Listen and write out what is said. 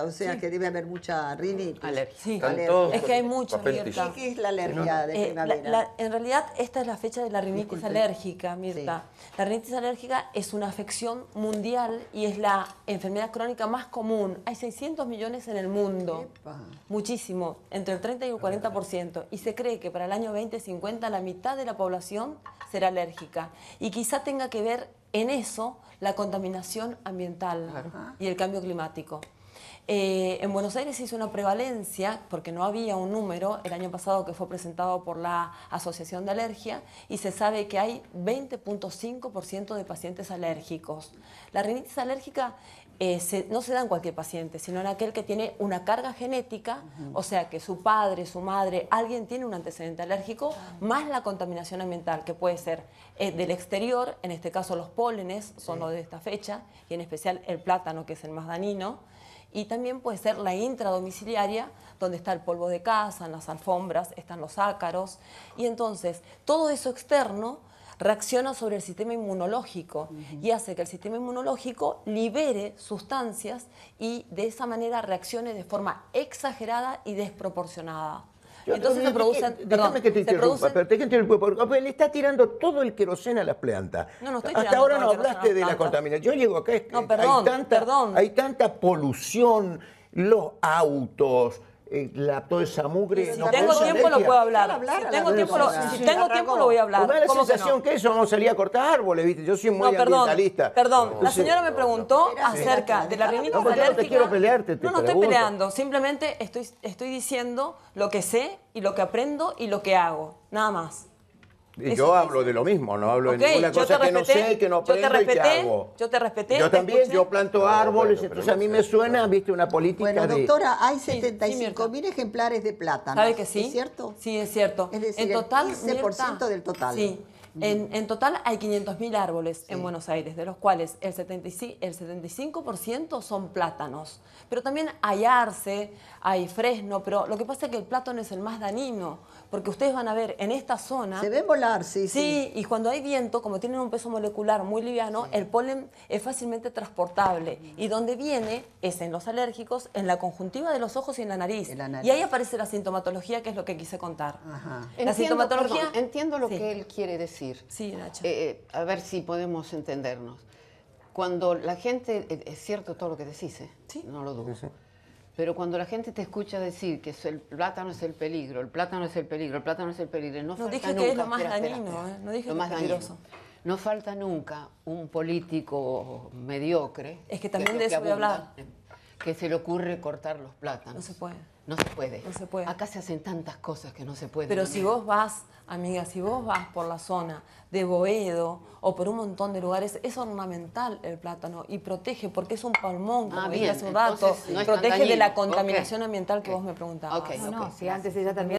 o sea que debe haber mucha rinitis. Sí, Es que hay mucho, Mirta. ¿Qué es la alergia de primavera? En realidad, esta es la fecha de la rinitis Disculpe. alérgica, Mirta. Sí. La rinitis alérgica es una afección mundial y es la enfermedad crónica más común. Hay 600 millones en el mundo. Epa. Muchísimo, entre el 30 y el 40%. Y se cree que para el año 2050 la mitad de la población será alérgica. Y quizá tenga que ver en eso la contaminación ambiental y el cambio climático. En Buenos Aires se hizo una prevalencia, porque no había un número, el año pasado que fue presentado por la Asociación de Alergia, y se sabe que hay 20.5% de pacientes alérgicos. La rinitis alérgica no se da en cualquier paciente, sino en aquel que tiene una carga genética, o sea que su padre, su madre, alguien tiene un antecedente alérgico, más la contaminación ambiental, que puede ser del exterior, en este caso los pólenes son los de esta fecha, y en especial el plátano, que es el más dañino, y también puede ser la intradomiciliaria, donde está el polvo de casa, en las alfombras, están los ácaros, y entonces todo eso externo reacciona sobre el sistema inmunológico y hace que el sistema inmunológico libere sustancias y de esa manera reaccione de forma exagerada y desproporcionada. Entonces se producen... Déjame que te interrumpa, pero te interrumpo, porque le está tirando todo el queroseno a las plantas. No, no estoy Hasta tirando ahora todo no el queroseno hablaste a de las la plantas. contaminación. Yo llego acá, No, perdón, hay tanta polución, los autos, toda esa mugre. Si no tengo produce tiempo lo alergia. puedo hablar. hablar Si a tengo la tiempo verdad. si tengo tiempo lo voy a hablar. Me da la ¿Cómo que sensación no? que eso vamos a salir a cortar árboles, ¿viste? Yo soy muy ambientalista. Perdón. La Entonces, señora me preguntó acerca de la rinitis no, porque alérgica. no te quiero pelearte, te No, no estoy pregunto. peleando. Simplemente estoy diciendo lo que sé y lo que aprendo y lo que hago. Nada más. Y yo hablo de lo mismo, no hablo de ninguna cosa que no sé, que no aprendo y que hago. Yo te respeté. Yo también, escuché. yo planto árboles, entonces a mí me suena, viste, una política Bueno, de... doctora, hay Sí, 75.000 ejemplares de plátano. ¿Sabe que sí? ¿Es cierto? Sí, es cierto. Es decir, en el total, 15% Mirta, del total. Sí. En total hay 500.000 árboles en Buenos Aires, de los cuales el 75% son plátanos. Pero también hay arce, hay fresno, pero lo que pasa es que el plátano es el más dañino, porque ustedes van a ver en esta zona... Se ven volar, sí. Sí, y cuando hay viento, como tienen un peso molecular muy liviano, el polen es fácilmente transportable. Y donde viene es en los alérgicos, en la conjuntiva de los ojos y en la nariz. Y ahí aparece la sintomatología, que es lo que quise contar. Ajá. La sintomatología... Perdón, entiendo lo que él quiere decir. Sí, Nacha. A ver si podemos entendernos. Cuando la gente, es cierto todo lo que decís, Sí. no lo dudo. Pero cuando la gente te escucha decir que el plátano es el peligro, el plátano es el peligro, el plátano es el peligro, no falta dije nunca... que es lo más espera, dañino, espera. no dije Lo que más es dañino. peligroso. No falta nunca un político mediocre... Es que también es de lo que eso voy a hablar. que se le ocurre cortar los plátanos. No se puede. No se puede. No se puede. Acá se hacen tantas cosas que no se pueden. Pero si vos vas, amiga, si vos vas por la zona de Boedo o por un montón de lugares, es ornamental el plátano y protege, porque es un pulmón, como dije bien, hace un rato, entonces no es tan protege de la dañino. contaminación ambiental que vos me preguntabas. Ok, No, ok. si antes ella también